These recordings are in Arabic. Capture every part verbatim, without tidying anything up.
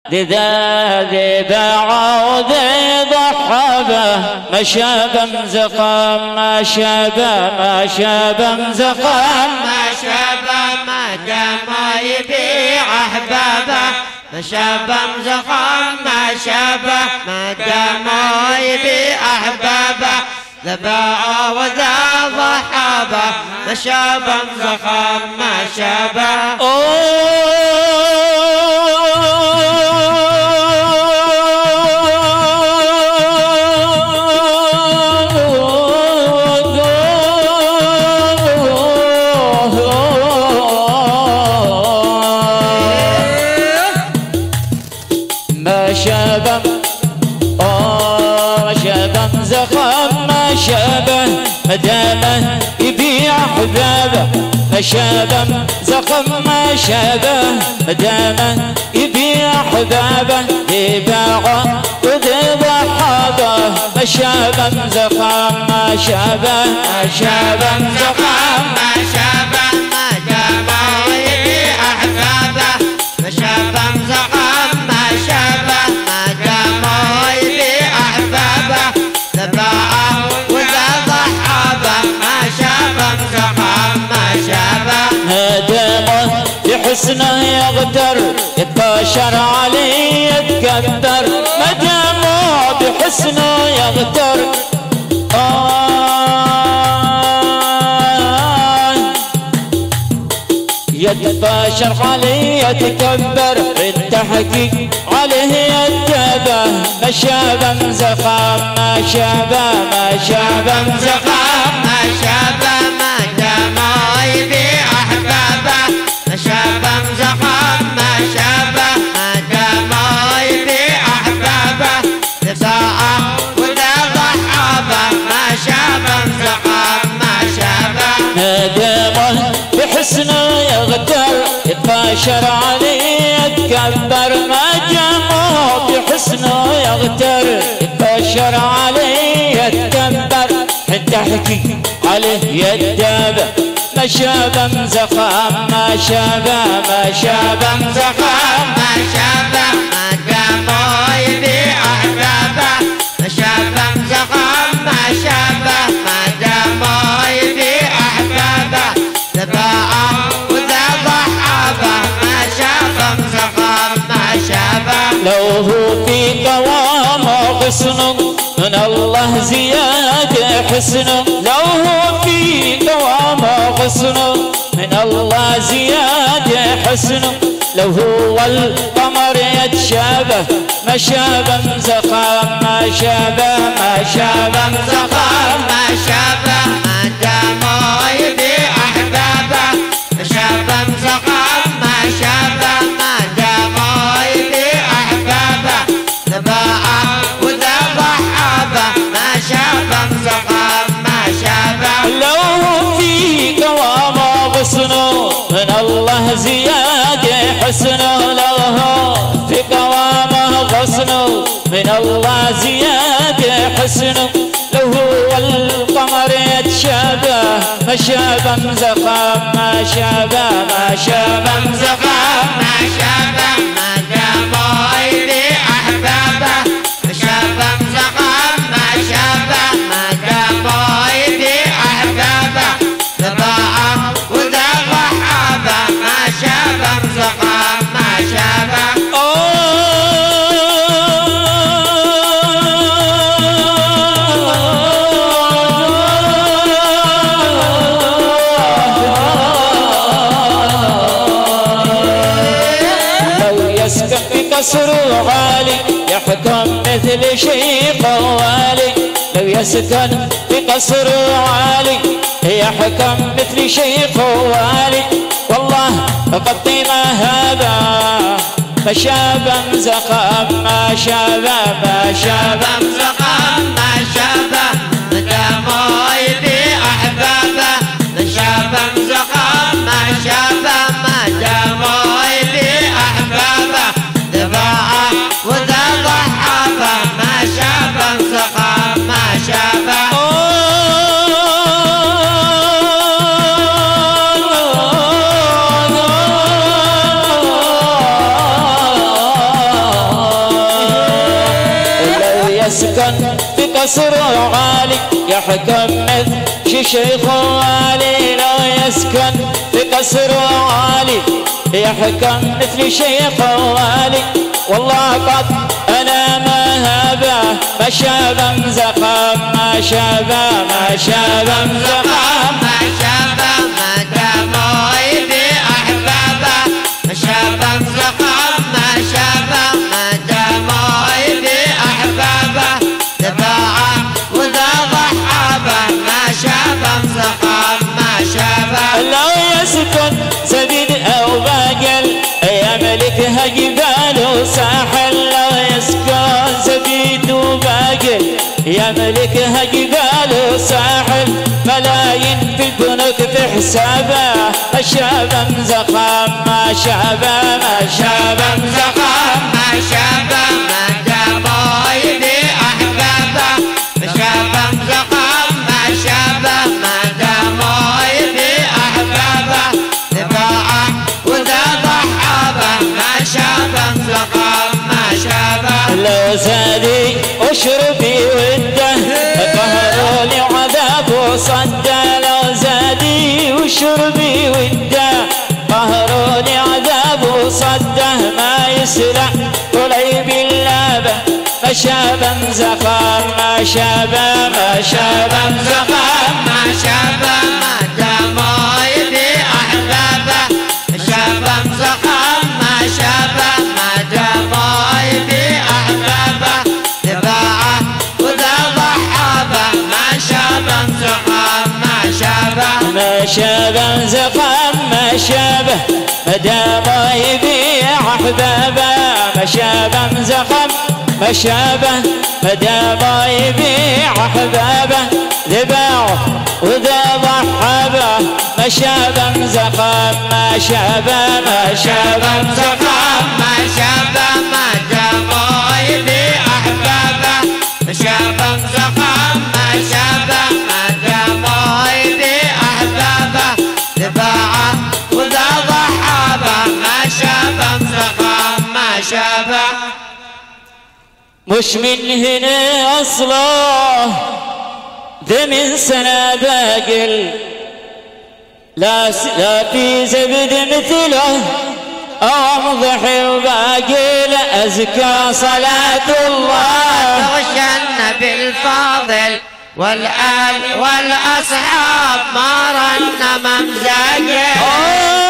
ذا ذي باع وذي ضحى به ما شاب مزقا ما شاب ما شاب مزقا ما شاب ما دام يبيع أحبابه ما شاب مزقا ما شاب ما دام يبيع أحبابه ذا باع وذا ضحى به ما شاب مزقا ما شاب شابه مدامه يبيع احبابه ما شابه زخم ما شابه مدامه يبيع احبابه ذي باع وذي ضحابه ما شابه زخم ما شابه ما شابه زخم ما شابه ما دام يبيع أحبابه ما شابه زخم ما شابه ما دام يبيع أحبابه ذا باع بحسنه يغدر يتباشر عليه يتكبر مدامه بحسنه يغدر آه يتباشر عليه يتكبر التحقيق عليه يتبه ما شابه مزخم ما شابه ما شابه مزخم ما شابه ما دام يبيع أحبابه ما شابه مزخم ما شابه ما دام يبيع أحبابه ذا باع وذا ضحابه ما شابه مزخم ما شابه مدامه بحسنه يغدر يتباشر عليه يتكبر مدامه بحسنه يغدر يتباشر عليه يتكبر التحكي عليه يدابه ما شابه مزخم ما شابه ما شابه مزخم ما شابه ما دام يبيع أحبابه ما شابه مزخم ما شابه ما دام يبيع أحبابه ذا باع وذا ضحابه ما شابه مزخم ما شابه لو هو في قوامه حسن من الله زيادة حسن لو هو في قوامه حسن من الله زيادة حسن لو هو القمر يتشابه ما شابه مزخم ما شابه ما شابه مزخم ما شابه ما دام يبيع أحبابه ما شابه مزخم ما شابه ما دام يبيع أحبابه ذا باع وذا ضحابه ما شابه مزخم ما شابه لو في قوامه غصنه من الله زيادة حسنه لو في قوامه غصنه من الله زيادة حسنه لو هو القمر يتشابه ما شابه مزخم ما شابه ما شابه مزخم ما شابه ما دام يبيع أحبابه ما شابه مزخم ما شابه ما دام يبيع أحبابه ذا باع وذا ضحابه ما شابه مزخم ما شابه قصر عالي يحكم مثل شيخ والي لو يسكن بقصر عالي يحكم مثل شيخ والي والله غطي ما هذا ما شابه مزخم ما شابه ما شابه مزخم ما شابه ما دام يبيع أحبابه ما شابه مزخم ما شابه ما دام يبيع أحبابه ذا باع وذا ضحابه ما شابه مزخم ما شابه يسكن بقصر عالي يحكم مثل شيخ عالي لو يسكن بقصر عالي يحكم مثل شيخ عالي والله قد أنا ما هبه ما شاب مزقم ما شاب ما شاب مزقم ما شابه ما دموي بأحبابه ما شابه مزقم ما شابه ما دموي بأحبابه تباعه وذا ضحابه ما شابه مزقم ما شابه لو يسكن زبيد أو باقل يملكها جبال وساحل لو يسكن زبيد وباقل يملكها جبال وساحل ملايين في البنوك في حسابه ما شاب مزقم ما شاب ما شاب مزقم ما شابه ما دموي بأحبابه ما شابه مزقم ما شابه ما دموي بأحبابه تباعه وذا ضحابه ما شابه مزقم ما شابه لو زادي اشربي وده قهروني عذاب وصده لو زادي وشربي وده قهروني عذاب وصده ما يسلع طلعي باللابه ما شاب مزقم ما شاب ما شاب مزقم ما شابه ما دموي بأحبابه ما شابه مزقم ما شابه ما دموي بأحبابه تباعه وذا ضحابه ما شابه مزقم ما شابه ما شاب مزقم ما شابه مدام يبيع احبابه ما شاب مزقم ما شابه مدام يبيع احبابه ذباعه وذا ضحابه ما شاب مزقم ما شابه ما شاب مزقم ما شابه ما دموي بأحبابه ما شابه مزقم ما شابه ما دموي بأحبابه تباعه وذا ضحابه ما شابه مزقم ما شابه مش من هنا اصله ذا من سنة باقل لا لا في زبد مثله أو ضحي وباقل أزكى صلاة الله تغشى النبي الفاضل والآل والأصحاب ما رن ممزاجه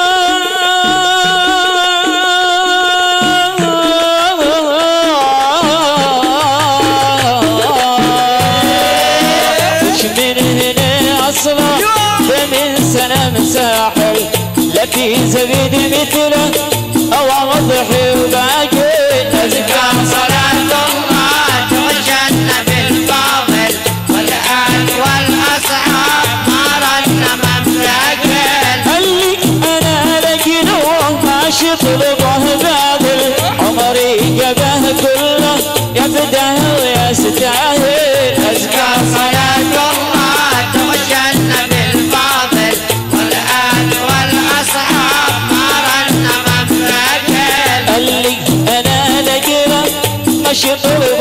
من سنة مساحل لا في زبيد مثله أو مضحي وباقي أزكى صلاة الله تغشى النبي الفاضل والآل والأصحاب ما رن ممزاجه اللي أنا لقينوه ماشي طلبه باذل عمري جبه كله يفده ويستاهل أزكى صلاة الله تغشى النبي الفاضل والآل والأصحاب ما رن ممزاجه اللي أنا لقينه ماشي طلبه